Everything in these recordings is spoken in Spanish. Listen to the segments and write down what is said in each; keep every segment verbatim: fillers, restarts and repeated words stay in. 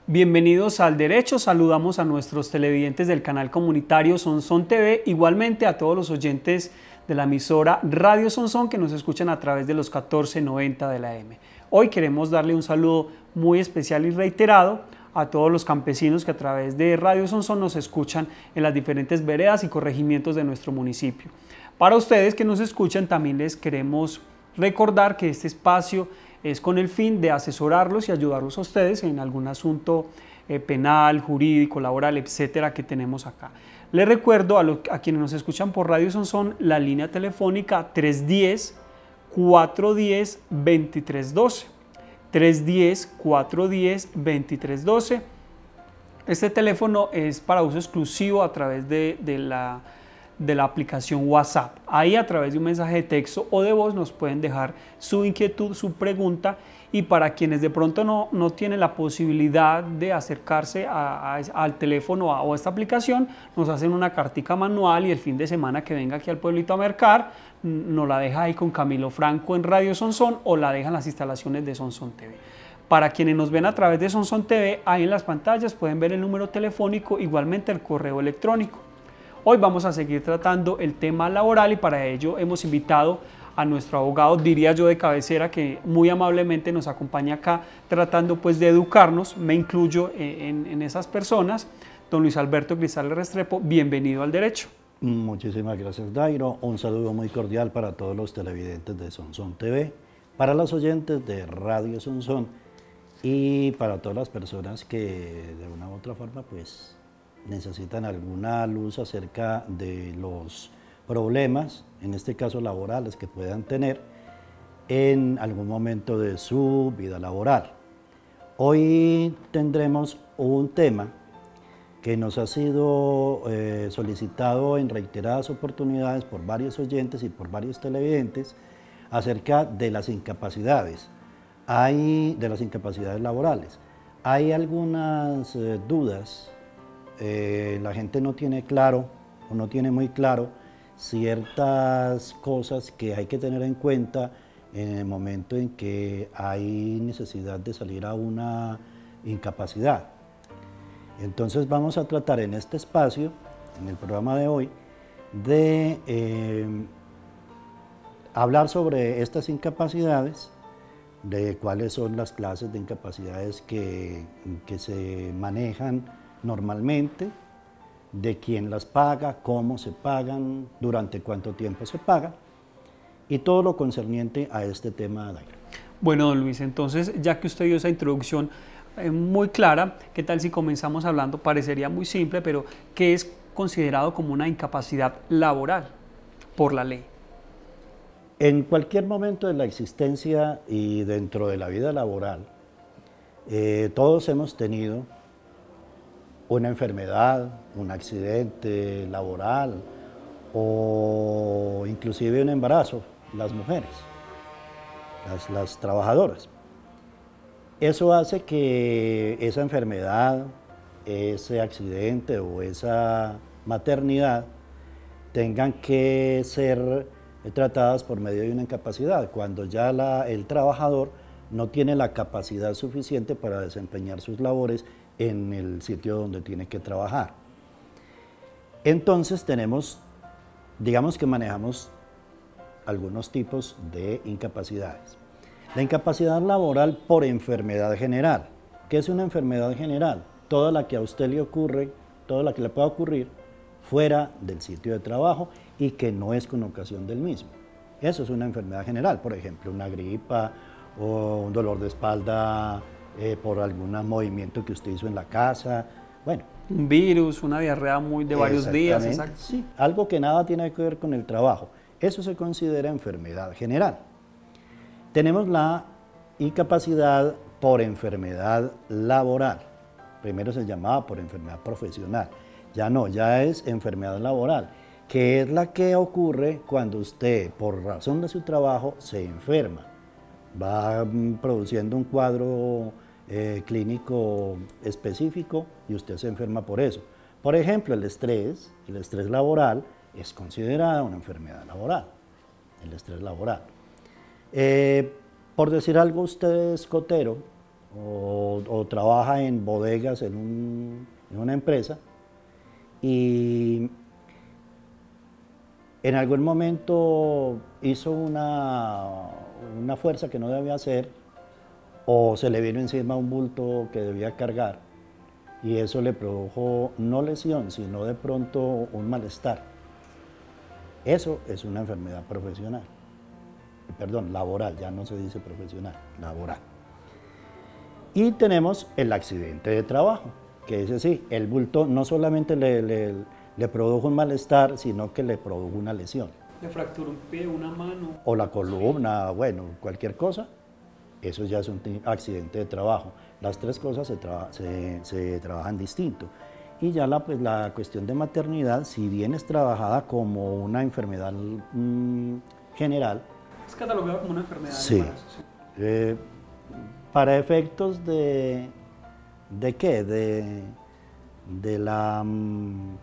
Bienvenidos al Derecho, saludamos a nuestros televidentes del canal comunitario Sonsón T V, igualmente a todos los oyentes de la emisora Radio Sonsón que nos escuchan a través de los catorce noventa de la A M. Hoy queremos darle un saludo muy especial y reiterado a todos los campesinos que a través de Radio Sonsón nos escuchan en las diferentes veredas y corregimientos de nuestro municipio. Para ustedes que nos escuchan también les queremos recordar que este espacio es con el fin de asesorarlos y ayudarlos a ustedes en algún asunto eh, penal, jurídico, laboral, etcétera, que tenemos acá. Les recuerdo a, lo, a quienes nos escuchan por Radio Sonsón la línea telefónica tres uno cero, cuatro uno cero, dos tres uno dos. tres uno cero, cuatro uno cero, dos tres uno dos. Este teléfono es para uso exclusivo a través de, de la... de la aplicación WhatsApp. Ahí a través de un mensaje de texto o de voz nos pueden dejar su inquietud, su pregunta, y para quienes de pronto no, no tienen la posibilidad de acercarse a, a, al teléfono a, o a esta aplicación, nos hacen una cartica manual y el fin de semana que venga aquí al pueblito a mercar, nos la deja ahí con Camilo Franco en Radio Sonsón o la deja en las instalaciones de Sonsón T V. Para quienes nos ven a través de Sonsón T V, ahí en las pantallas pueden ver el número telefónico, igualmente el correo electrónico. Hoy vamos a seguir tratando el tema laboral y para ello hemos invitado a nuestro abogado, diría yo de cabecera, que muy amablemente nos acompaña acá tratando pues de educarnos, me incluyo en, en esas personas. Don Luis Alberto Grisales Restrepo, bienvenido al Derecho. Muchísimas gracias, Dairo. Un saludo muy cordial para todos los televidentes de Sonsón T V, para los oyentes de Radio Sonsón y para todas las personas que de una u otra forma pues necesitan alguna luz acerca de los problemas, en este caso laborales, que puedan tener en algún momento de su vida laboral. Hoy tendremos un tema que nos ha sido eh, solicitado en reiteradas oportunidades por varios oyentes y por varios televidentes acerca de las incapacidades, hay, de las incapacidades laborales. Hay algunas eh, dudas. Eh, la gente no tiene claro o no tiene muy claro ciertas cosas que hay que tener en cuenta en el momento en que hay necesidad de salir a una incapacidad. Entonces vamos a tratar en este espacio, en el programa de hoy, de eh, hablar sobre estas incapacidades, de cuáles son las clases de incapacidades que, que se manejan normalmente, de quién las paga, cómo se pagan, durante cuánto tiempo se paga y todo lo concerniente a este tema de aire. Bueno, don Luis, entonces ya que usted dio esa introducción eh, muy clara, ¿qué tal si comenzamos hablando? Parecería muy simple, pero ¿qué es considerado como una incapacidad laboral por la ley? En cualquier momento de la existencia y dentro de la vida laboral, eh, todos hemos tenido una enfermedad, un accidente laboral o inclusive un embarazo, las mujeres, las, las trabajadoras. Eso hace que esa enfermedad, ese accidente o esa maternidad tengan que ser tratadas por medio de una incapacidad, cuando ya la, el trabajador no tiene la capacidad suficiente para desempeñar sus labores en el sitio donde tiene que trabajar. Entonces tenemos, digamos que manejamos algunos tipos de incapacidades. La incapacidad laboral por enfermedad general. ¿Qué es una enfermedad general? Toda la que a usted le ocurre, toda la que le pueda ocurrir fuera del sitio de trabajo y que no es con ocasión del mismo. Eso es una enfermedad general, por ejemplo, una gripa o un dolor de espalda Eh, por algún movimiento que usted hizo en la casa, bueno. Un virus, una diarrea muy de varios días. Exacto. Sí, algo que nada tiene que ver con el trabajo. Eso se considera enfermedad general. Tenemos la incapacidad por enfermedad laboral. Primero se llamaba por enfermedad profesional. Ya no, ya es enfermedad laboral, que es la que ocurre cuando usted, por razón de su trabajo, se enferma. Va produciendo un cuadro eh, clínico específico y usted se enferma por eso. Por ejemplo, el estrés, el estrés laboral es considerada una enfermedad laboral, el estrés laboral. Eh, por decir algo, usted es cotero o, o trabaja en bodegas en, un, en una empresa y en algún momento hizo una, una fuerza que no debía hacer o se le vino encima un bulto que debía cargar y eso le produjo no lesión, sino de pronto un malestar. Eso es una enfermedad profesional, perdón, laboral, ya no se dice profesional, laboral. Y tenemos el accidente de trabajo, que es así, el bulto no solamente le, le, le produjo un malestar, sino que le produjo una lesión. Le fracturó un pie, una mano. O la columna, bueno, cualquier cosa, eso ya es un accidente de trabajo. Las tres cosas se, traba, se, se trabajan distinto. Y ya la, pues, la cuestión de maternidad, si bien es trabajada como una enfermedad mmm, general. Es catalogada como una enfermedad. Sí. sí. Eh, para efectos de, ¿de qué? De, de la, mmm,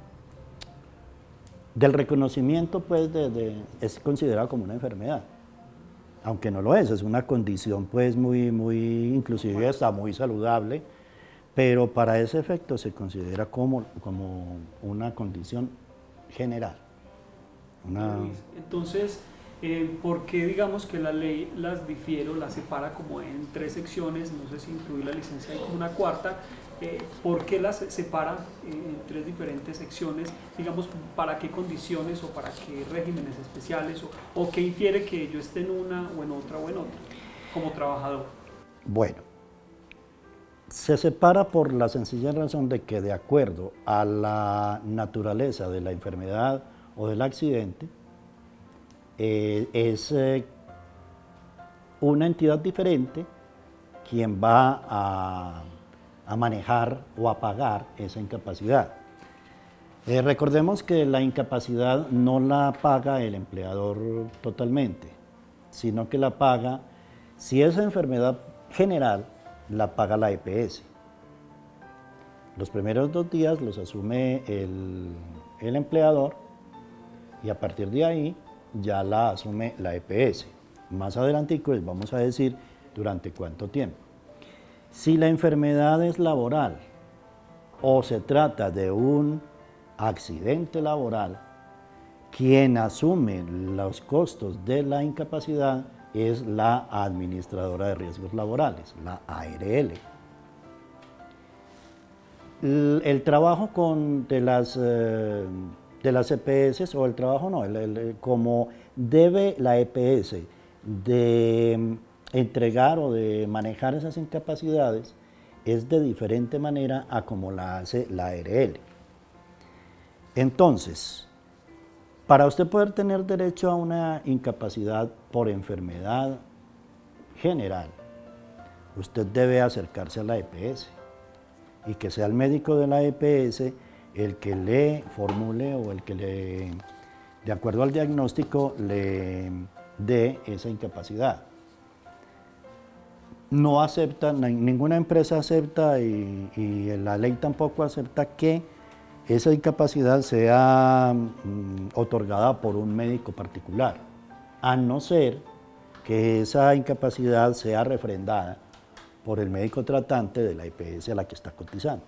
del reconocimiento, pues, de, de, es considerado como una enfermedad. Aunque no lo es, es una condición, pues, muy, muy, inclusive hasta muy saludable. Pero para ese efecto se considera como, como una condición general. Una... Entonces, eh, ¿por qué digamos que la ley las difiere o las separa como en tres secciones? No sé si incluir la licencia como una cuarta. Eh, ¿Por qué las separa en tres diferentes secciones? Digamos, ¿para qué condiciones o para qué regímenes especiales? ¿O, o qué infiere que yo esté en una o en otra o en otra como trabajador? Bueno. Se separa por la sencilla razón de que de acuerdo a la naturaleza de la enfermedad o del accidente, eh, es eh, una entidad diferente quien va a, a manejar o a pagar esa incapacidad. Eh, recordemos que la incapacidad no la paga el empleador totalmente, sino que la paga, si es enfermedad general, la paga la E P S. Los primeros dos días los asume el, el empleador y a partir de ahí ya la asume la E P S. Más adelantico les vamos a decir durante cuánto tiempo. Si la enfermedad es laboral o se trata de un accidente laboral, quien asume los costos de la incapacidad es la Administradora de Riesgos Laborales, la A R L. El, el trabajo con, de, las, eh, de las E P S, o el trabajo no, el, el, como debe la E P S de entregar o de manejar esas incapacidades, es de diferente manera a como la hace la A R L. Entonces, para usted poder tener derecho a una incapacidad por enfermedad general, usted debe acercarse a la E P S y que sea el médico de la E P S el que le formule o el que le, de acuerdo al diagnóstico, le dé esa incapacidad. No acepta, ninguna empresa acepta y, y la ley tampoco acepta que esa incapacidad sea mm, otorgada por un médico particular, a no ser que esa incapacidad sea refrendada por el médico tratante de la E P S a la que está cotizando.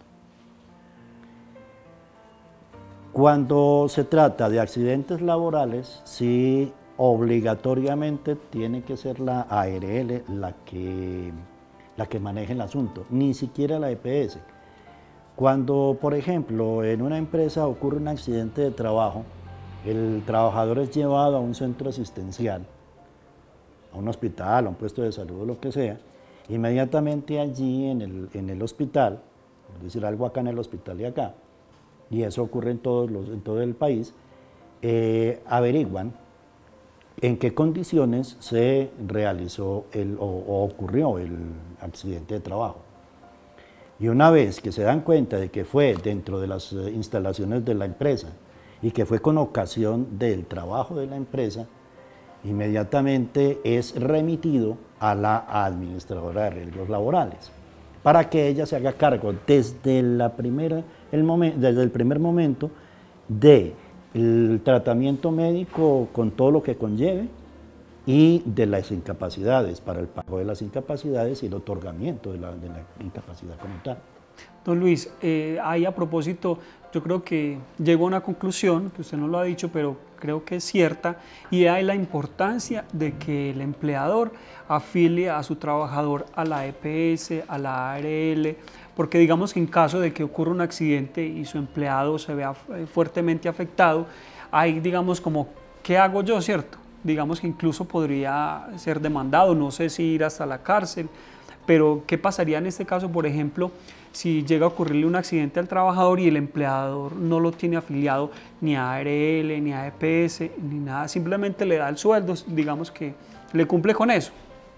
Cuando se trata de accidentes laborales, sí obligatoriamente tiene que ser la A R L la que, la que maneje el asunto, ni siquiera la E P S. Cuando, por ejemplo, en una empresa ocurre un accidente de trabajo, el trabajador es llevado a un centro asistencial, a un hospital, a un puesto de salud o lo que sea, inmediatamente allí en el, en el hospital, es decir, algo acá en el hospital y acá, y eso ocurre en, todos los, en todo el país, eh, averiguan en qué condiciones se realizó el, o, o ocurrió el accidente de trabajo. Y una vez que se dan cuenta de que fue dentro de las instalaciones de la empresa y que fue con ocasión del trabajo de la empresa, inmediatamente es remitido a la Administradora de Riesgos Laborales para que ella se haga cargo desde, la primera, el momen, desde el primer momento del tratamiento médico con todo lo que conlleve, y de las incapacidades, para el pago de las incapacidades y el otorgamiento de la, de la incapacidad como tal. Don Luis, eh, ahí a propósito, yo creo que llegó a una conclusión, que usted no lo ha dicho, pero creo que es cierta, y hay la importancia de que el empleador afilie a su trabajador a la E P S, a la A R L, porque digamos que en caso de que ocurra un accidente y su empleado se vea fuertemente afectado, hay digamos como, ¿qué hago yo, cierto? Digamos que incluso podría ser demandado, no sé si ir hasta la cárcel, pero ¿qué pasaría en este caso, por ejemplo, si llega a ocurrirle un accidente al trabajador y el empleador no lo tiene afiliado ni a A R L, ni a E P S, ni nada, simplemente le da el sueldo, digamos que le cumple con eso?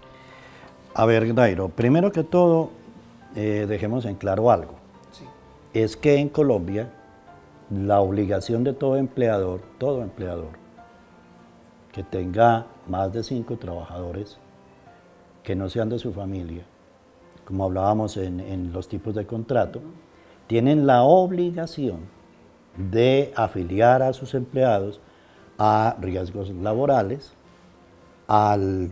A ver, Dairo, primero que todo, eh, dejemos en claro algo. Sí. Es que en Colombia la obligación de todo empleador, todo empleador, que tenga más de cinco trabajadores que no sean de su familia, como hablábamos en, en los tipos de contrato, tienen la obligación de afiliar a sus empleados a riesgos laborales, al,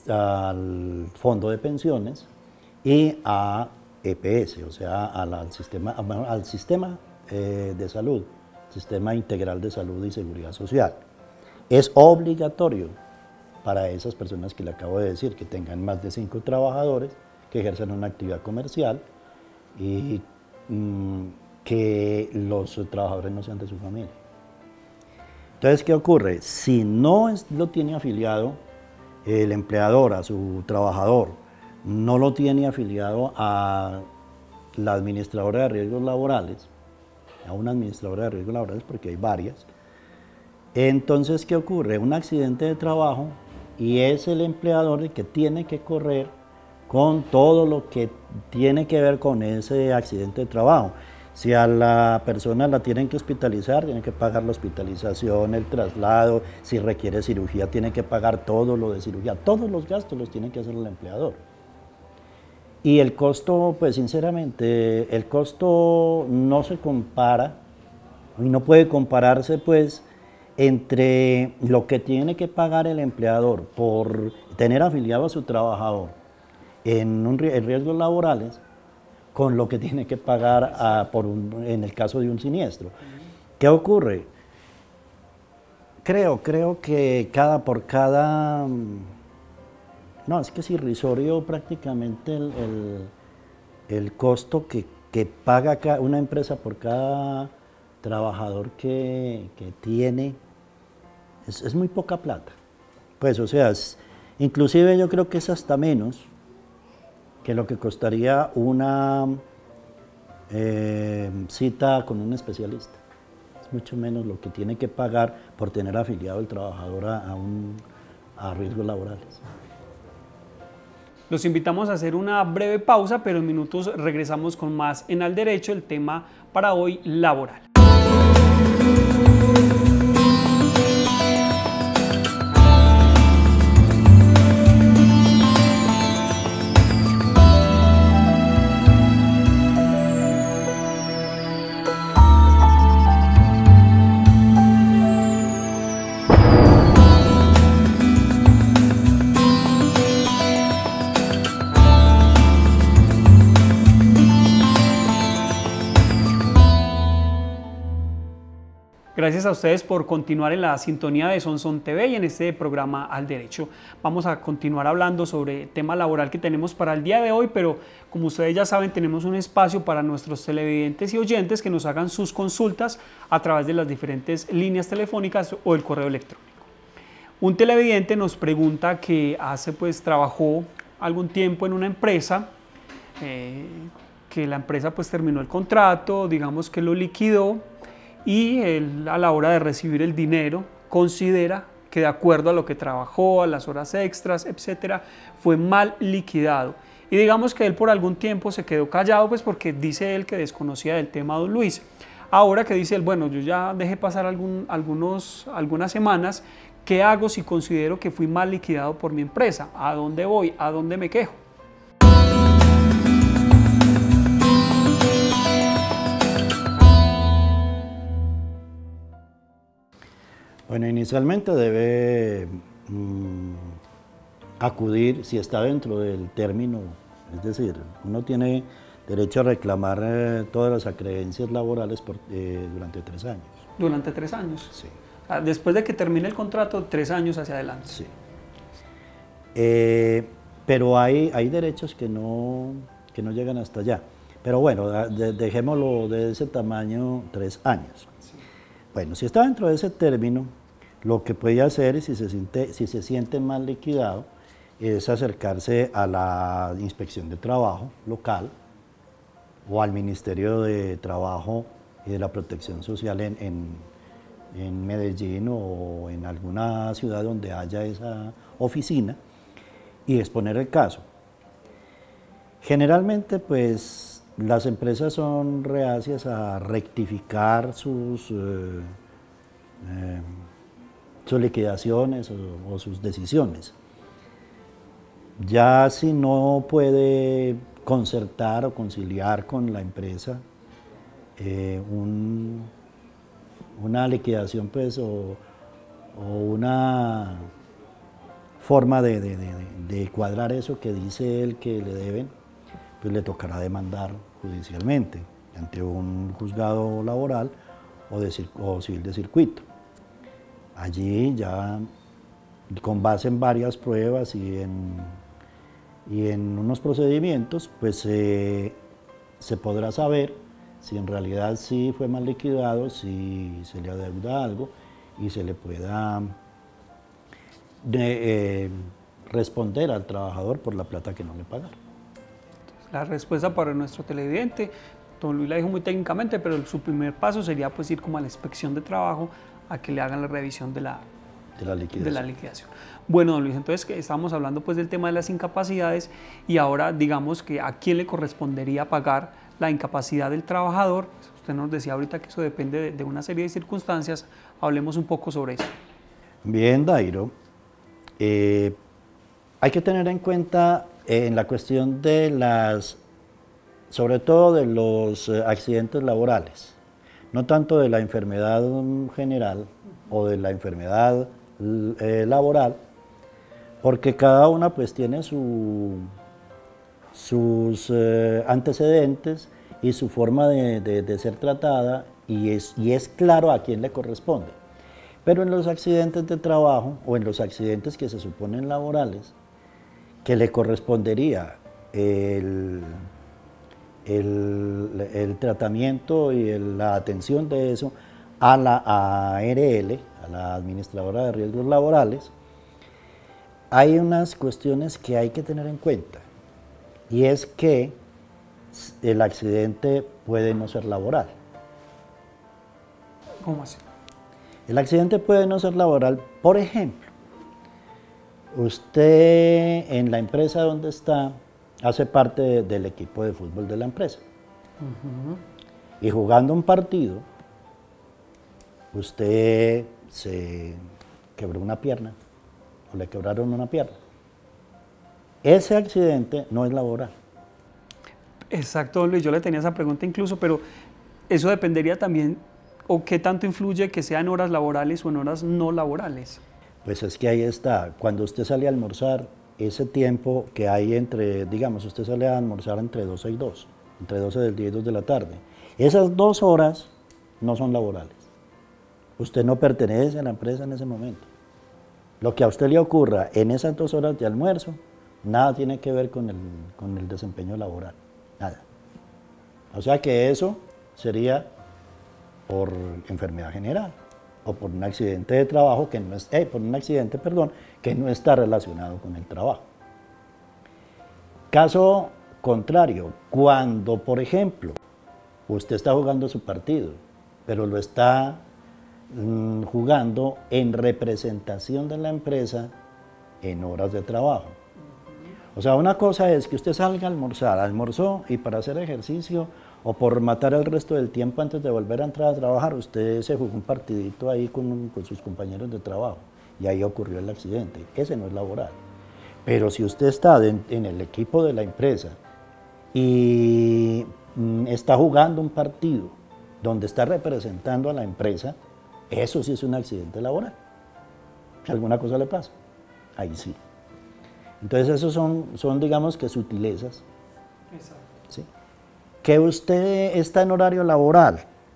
al fondo de pensiones y a E P S, o sea, al, al sistema, al sistema eh, de salud, Sistema Integral de Salud y Seguridad Social. Es obligatorio para esas personas que le acabo de decir, que tengan más de cinco trabajadores, que ejerzan una actividad comercial y mmm, que los trabajadores no sean de su familia. Entonces, ¿qué ocurre? Si no es, lo tiene afiliado el empleador a su trabajador, no lo tiene afiliado a la administradora de riesgos laborales, a una administradora de riesgos laborales, porque hay varias, entonces, ¿qué ocurre? Un accidente de trabajo y es el empleador el que tiene que correr con todo lo que tiene que ver con ese accidente de trabajo. Si a la persona la tienen que hospitalizar, tiene que pagar la hospitalización, el traslado, si requiere cirugía, tiene que pagar todo lo de cirugía, todos los gastos los tiene que hacer el empleador. Y el costo, pues sinceramente, el costo no se compara y no puede compararse pues entre lo que tiene que pagar el empleador por tener afiliado a su trabajador en, un, en riesgos laborales con lo que tiene que pagar a, por un, en el caso de un siniestro. ¿Qué ocurre? Creo, creo que cada, por cada... No, es que es irrisorio prácticamente el, el, el costo que, que paga una empresa por cada trabajador que, que tiene. Es, es muy poca plata. Pues, o sea, es, inclusive yo creo que es hasta menos que lo que costaría una eh, cita con un especialista. Es mucho menos lo que tiene que pagar por tener afiliado el trabajador a, a, un, a riesgos laborales. Los invitamos a hacer una breve pausa, pero en minutos regresamos con más en Al Derecho, el tema para hoy laboral. Gracias a ustedes por continuar en la sintonía de Sonsón T V y en este programa Al Derecho. Vamos a continuar hablando sobre el tema laboral que tenemos para el día de hoy, pero como ustedes ya saben, tenemos un espacio para nuestros televidentes y oyentes que nos hagan sus consultas a través de las diferentes líneas telefónicas o el correo electrónico. Un televidente nos pregunta que hace pues trabajó algún tiempo en una empresa, eh, que la empresa pues terminó el contrato, digamos que lo liquidó, y él, a la hora de recibir el dinero, considera que de acuerdo a lo que trabajó, a las horas extras, etcétera, fue mal liquidado. Y digamos que él por algún tiempo se quedó callado, pues porque dice él que desconocía del tema, don Luis. Ahora que dice él, bueno, yo ya dejé pasar algún, algunos, algunas semanas, ¿qué hago si considero que fui mal liquidado por mi empresa? ¿A dónde voy? ¿A dónde me quejo? Bueno, inicialmente debe mmm, acudir si está dentro del término, es decir, uno tiene derecho a reclamar eh, todas las acreencias laborales por, eh, durante tres años. Durante tres años. Sí. O sea, después de que termine el contrato, tres años hacia adelante. Sí. Eh, pero hay, hay derechos que no, que no llegan hasta allá. Pero bueno, de, dejémoslo de ese tamaño, tres años. Sí. Bueno, si está dentro de ese término, lo que puede hacer, si se siente, si se siente mal liquidado, es acercarse a la Inspección de Trabajo local o al Ministerio de Trabajo y de la Protección Social en, en, en Medellín o en alguna ciudad donde haya esa oficina y exponer el caso. Generalmente, pues, las empresas son reacias a rectificar sus, eh, eh, sus liquidaciones o, o sus decisiones. Ya si no puede concertar o conciliar con la empresa eh, un, una liquidación, pues, o, o una forma de, de, de, de cuadrar eso que dice él que le deben, pues le tocará demandar judicialmente ante un juzgado laboral o, de, o civil de circuito. Allí ya, con base en varias pruebas y en, y en unos procedimientos, pues eh, se podrá saber si en realidad sí fue mal liquidado, si se le adeuda algo y se le pueda de, eh, responder al trabajador por la plata que no le pagaron. La respuesta para nuestro televidente, don Luis la dijo muy técnicamente, pero su primer paso sería pues ir como a la inspección de trabajo a que le hagan la revisión de la, de la liquidación. De la liquidación. Bueno, don Luis, entonces que estamos hablando pues del tema de las incapacidades y ahora digamos que a quién le correspondería pagar la incapacidad del trabajador. Usted nos decía ahorita que eso depende de, de una serie de circunstancias. Hablemos un poco sobre eso. Bien, Dairo. Eh, hay que tener en cuenta eh, en la cuestión de las, sobre todo de los eh, accidentes laborales, no tanto de la enfermedad general o de la enfermedad eh, laboral, porque cada una pues tiene su, sus eh, antecedentes y su forma de, de, de ser tratada y es, y es claro a quién le corresponde. Pero en los accidentes de trabajo o en los accidentes que se suponen laborales, que le correspondería el, el, el tratamiento y el, la atención de eso a la A R L, a la Administradora de Riesgos Laborales, hay unas cuestiones que hay que tener en cuenta, y es que el accidente puede no ser laboral. ¿Cómo así? El accidente puede no ser laboral, por ejemplo, usted en la empresa donde está hace parte de, del equipo de fútbol de la empresa. Uh-huh. Y jugando un partido, usted se quebró una pierna o le quebraron una pierna. Ese accidente no es laboral. Exacto, don Luis, yo le tenía esa pregunta incluso, pero eso dependería también, o qué tanto influye que sea en horas laborales o en horas no laborales. Pues es que ahí está, cuando usted sale a almorzar, ese tiempo que hay entre, digamos, usted sale a almorzar entre doce y dos, entre doce del día y dos de la tarde, esas dos horas no son laborales. Usted no pertenece a la empresa en ese momento. Lo que a usted le ocurra en esas dos horas de almuerzo, nada tiene que ver con el, con el desempeño laboral, nada. O sea que eso sería por enfermedad general o por un accidente de trabajo que no es, eh, por un accidente, perdón, que no está relacionado con el trabajo. Caso contrario, cuando, por ejemplo, usted está jugando su partido, pero lo está mmm, jugando en representación de la empresa en horas de trabajo. O sea, una cosa es que usted salga a almorzar, almorzó y para hacer ejercicio o por matar el resto del tiempo antes de volver a entrar a trabajar, usted se jugó un partidito ahí con, con sus compañeros de trabajo y ahí ocurrió el accidente. Ese no es laboral. Pero si usted está de, en el equipo de la empresa y mm, está jugando un partido donde está representando a la empresa, eso sí es un accidente laboral. Si alguna cosa le pasa, ahí sí. Entonces esos son, son digamos que sutilezas. Exacto. ¿Sí? Que usted está en horario laboral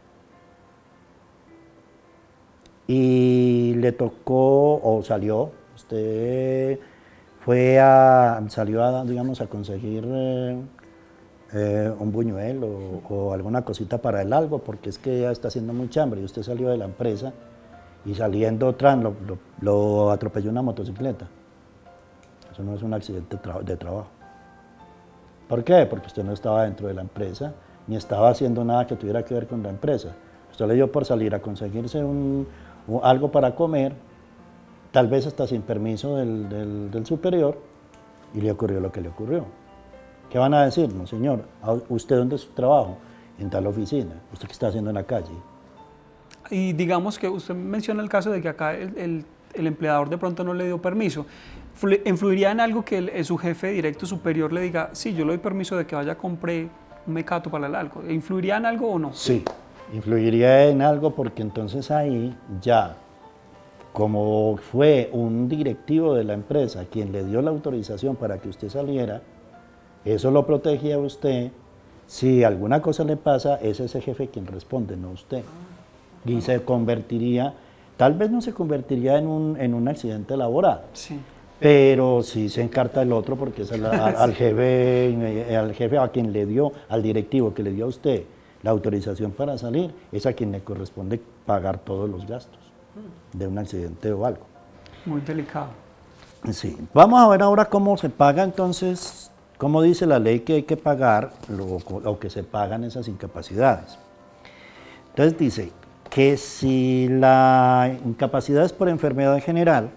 y le tocó o salió, usted fue a, salió a, digamos, a conseguir eh, eh, un buñuelo o, o alguna cosita para el algo, porque es que ya está haciendo mucha hambre y usted salió de la empresa y saliendo tran lo, lo, lo atropelló una motocicleta. Eso no es un accidente tra de trabajo. ¿Por qué? Porque usted no estaba dentro de la empresa, ni estaba haciendo nada que tuviera que ver con la empresa. Usted le dio por salir a conseguirse un, un, algo para comer, tal vez hasta sin permiso del, del, del superior, y le ocurrió lo que le ocurrió. ¿Qué van a decir? No, señor, ¿usted dónde es su trabajo? En tal oficina. ¿Usted qué está haciendo en la calle? Y digamos que usted menciona el caso de que acá el, el, el empleador de pronto no le dio permiso. ¿Influiría en algo que el, su jefe directo superior le diga, sí, yo le doy permiso de que vaya a comprar un mecato para el algo? ¿Influiría en algo o no? Sí, influiría en algo porque entonces ahí ya, como fue un directivo de la empresa quien le dio la autorización para que usted saliera, eso lo protegía a usted. Si alguna cosa le pasa, es ese jefe quien responde, no usted. Y se convertiría, tal vez no se convertiría en un, en un accidente laboral, sí, pero sí se encarta el otro porque es al, al, jefe, al jefe a quien le dio, al directivo que le dio a usted la autorización para salir, es a quien le corresponde pagar todos los gastos de un accidente o algo. Muy delicado. Sí, vamos a ver ahora cómo se paga entonces, cómo dice la ley que hay que pagar lo, lo que se pagan esas incapacidades. Entonces dice que si la incapacidad es por enfermedad general,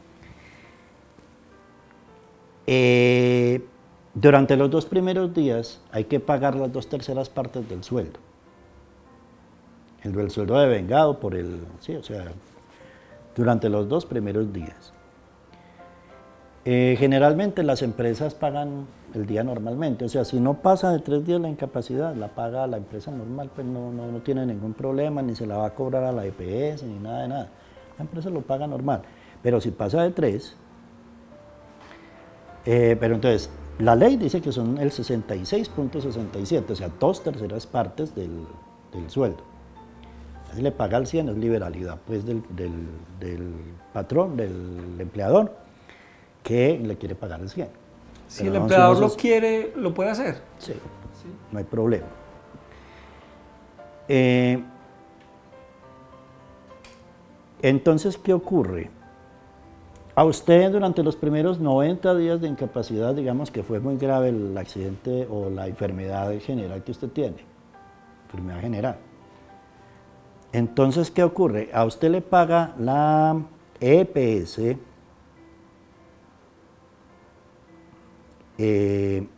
eh, durante los dos primeros días hay que pagar las dos terceras partes del sueldo. El, el sueldo de vengado por el, sí, o sea, durante los dos primeros días. Eh, generalmente las empresas pagan el día normalmente, o sea, si no pasa de tres días la incapacidad, la paga la empresa normal, pues no, no, no tiene ningún problema, ni se la va a cobrar a la E P S, ni nada de nada. La empresa lo paga normal, pero si pasa de tres, eh, pero entonces, la ley dice que son el sesenta y seis punto sesenta y siete, o sea, dos terceras partes del, del sueldo. Si le paga al cien, es liberalidad pues del, del, del patrón, del empleador, que le quiere pagar el cien. Si Pero el no, empleador si no lo quiere, ¿lo puede hacer? Sí, sí, no hay problema. Eh, entonces, ¿qué ocurre? A usted durante los primeros noventa días de incapacidad, digamos que fue muy grave el accidente o la enfermedad general que usted tiene, enfermedad general. Entonces, ¿qué ocurre? A usted le paga la E P S, eh,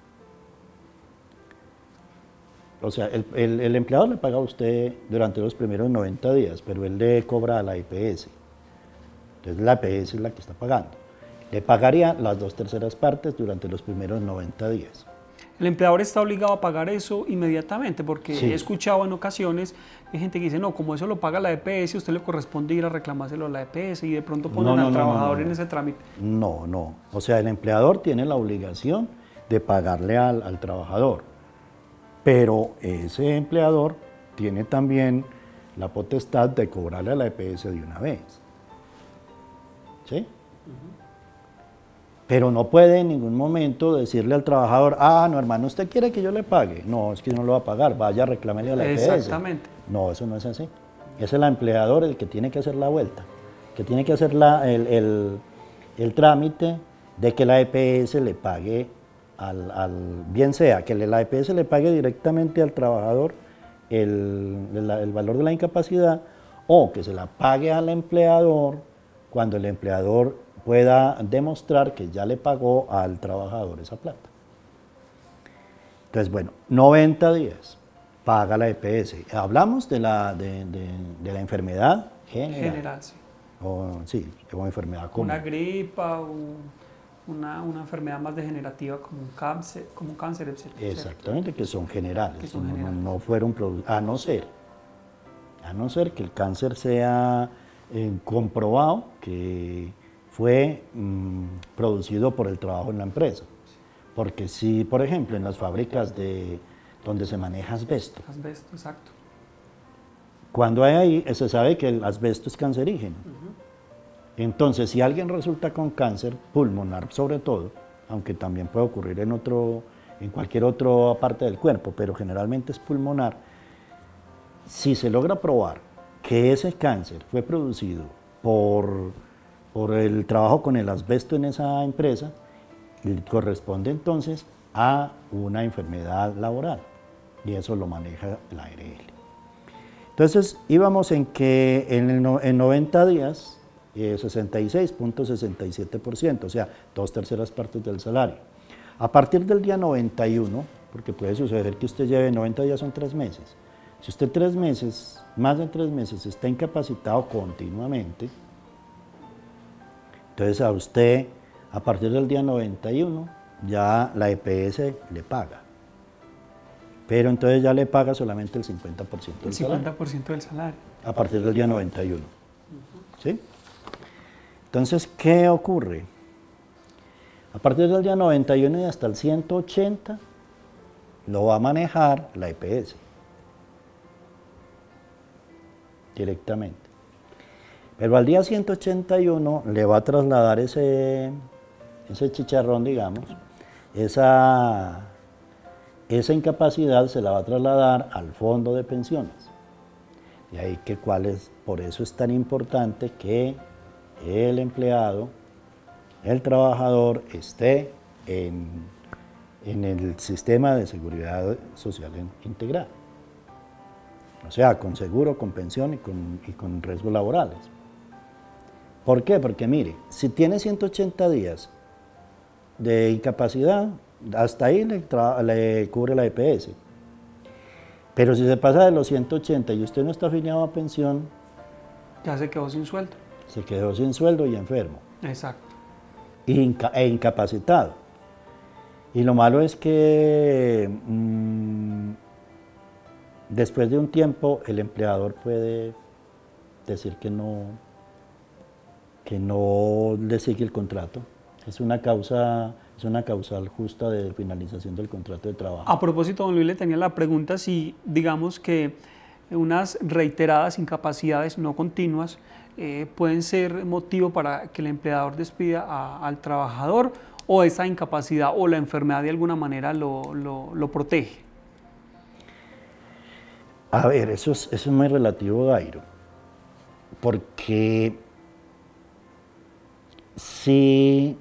o sea, el, el, el empleador le paga a usted durante los primeros noventa días, pero él le cobra a la E P S. Entonces, la E P S es la que está pagando. Le pagaría las dos terceras partes durante los primeros noventa días. El empleador está obligado a pagar eso inmediatamente, porque Sí. he escuchado en ocasiones, hay gente que dice, no, como eso lo paga la E P S, a usted le corresponde ir a reclamárselo a la E P S y de pronto ponen No, no, al no, trabajador no, no. en ese trámite. No, no. O sea, el empleador tiene la obligación de pagarle al, al trabajador, pero ese empleador tiene también la potestad de cobrarle a la E P S de una vez. ¿Sí? Uh-huh. Pero no puede en ningún momento decirle al trabajador, ah, no, hermano, ¿usted quiere que yo le pague? No, es que no lo va a pagar, vaya a reclamarle a la E P S. Exactamente. No, eso no es así. Es el empleador el que tiene que hacer la vuelta, que tiene que hacer la, el, el, el trámite de que la E P S le pague, al, al, bien sea que la E P S le pague directamente al trabajador el, el, el valor de la incapacidad, o que se la pague al empleador cuando el empleador pueda demostrar que ya le pagó al trabajador esa plata. Entonces, bueno, noventa días, paga la E P S. Hablamos de la, de, de, de la enfermedad general. General, sí. O, sí, o enfermedad común. Una gripa o una, una enfermedad más degenerativa como un cáncer, como un cáncer, etcétera. Exactamente, que son generales, que son no, generales. no fueron a no ser, a no ser que el cáncer sea eh, comprobado que fue mmm, producido por el trabajo en la empresa. Porque si, por ejemplo, en las fábricas de, donde se maneja asbesto, asbesto, exacto. Cuando hay ahí, se sabe que el asbesto es cancerígeno. Uh-huh. Entonces, si alguien resulta con cáncer pulmonar sobre todo, aunque también puede ocurrir en, otro, en cualquier otra parte del cuerpo, pero generalmente es pulmonar, si se logra probar que ese cáncer fue producido por, por el trabajo con el asbesto en esa empresa, corresponde entonces a una enfermedad laboral, y eso lo maneja la A R L. Entonces íbamos en que en, el no, en noventa días, eh, sesenta y seis punto sesenta y siete por ciento, o sea, dos terceras partes del salario. A partir del día noventa y uno, porque puede suceder que usted lleve noventa días, son tres meses. Si usted tres meses, más de tres meses, está incapacitado continuamente, entonces a usted, a partir del día noventa y uno, ya la E P S le paga. Pero entonces ya le paga solamente el cincuenta por ciento del salario. El cincuenta por ciento del salario. A partir del día noventa y uno. ¿Sí? Entonces, ¿qué ocurre? A partir del día noventa y uno y hasta el ciento ochenta, lo va a manejar la E P S. Directamente. Pero al día ciento ochenta y uno le va a trasladar ese, ese chicharrón, digamos, esa, esa incapacidad se la va a trasladar al fondo de pensiones. Y ahí que cuál es, por eso es tan importante que el empleado, el trabajador, esté en, en el sistema de seguridad social integral. O sea, con seguro, con pensión y con, y con riesgos laborales. ¿Por qué? Porque mire, si tiene ciento ochenta días de incapacidad, hasta ahí le, le cubre la E P S. Pero si se pasa de los ciento ochenta y usted no está afiliado a pensión, ya se quedó sin sueldo. Se quedó sin sueldo y enfermo. Exacto. Inca e incapacitado. Y lo malo es que mmm, después de un tiempo el empleador puede decir que no, que no le sigue el contrato. Es una causa, es una causal justa de finalización del contrato de trabajo. A propósito, don Luis, le tenía la pregunta si, digamos que unas reiteradas incapacidades no continuas eh, pueden ser motivo para que el empleador despida a, al trabajador, o esa incapacidad o la enfermedad de alguna manera lo, lo, lo protege. A ver, eso es, eso es muy relativo, Dairo, porque si,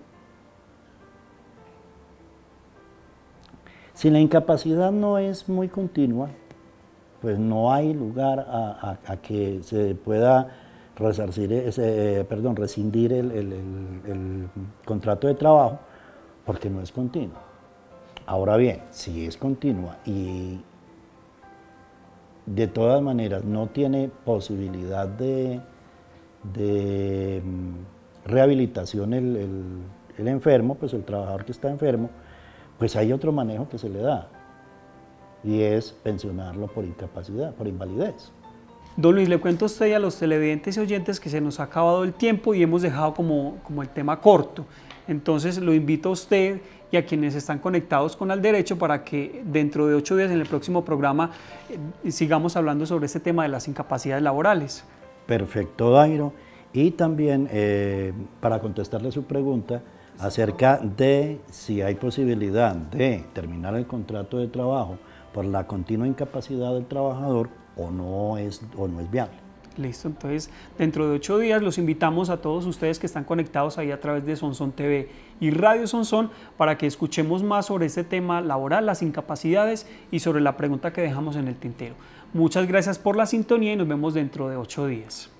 si la incapacidad no es muy continua, pues no hay lugar a, a, a que se pueda resarcir ese, eh, perdón, rescindir el, el, el, el contrato de trabajo, porque no es continua. Ahora bien, si es continua y de todas maneras no tiene posibilidad de, de rehabilitación el, el, el enfermo, pues el trabajador que está enfermo, pues hay otro manejo que se le da, y es pensionarlo por incapacidad, por invalidez. Don Luis, le cuento a usted y a los televidentes y oyentes que se nos ha acabado el tiempo y hemos dejado como, como el tema corto. Entonces lo invito a usted y a quienes están conectados con Al Derecho para que dentro de ocho días en el próximo programa eh, sigamos hablando sobre este tema de las incapacidades laborales. Perfecto, Dairo. Y también eh, para contestarle su pregunta acerca de si hay posibilidad de terminar el contrato de trabajo por la continua incapacidad del trabajador o no es, o no es viable. Listo, entonces dentro de ocho días los invitamos a todos ustedes que están conectados ahí a través de Sonsón T V y Radio Sonsón para que escuchemos más sobre este tema laboral, las incapacidades y sobre la pregunta que dejamos en el tintero. Muchas gracias por la sintonía y nos vemos dentro de ocho días.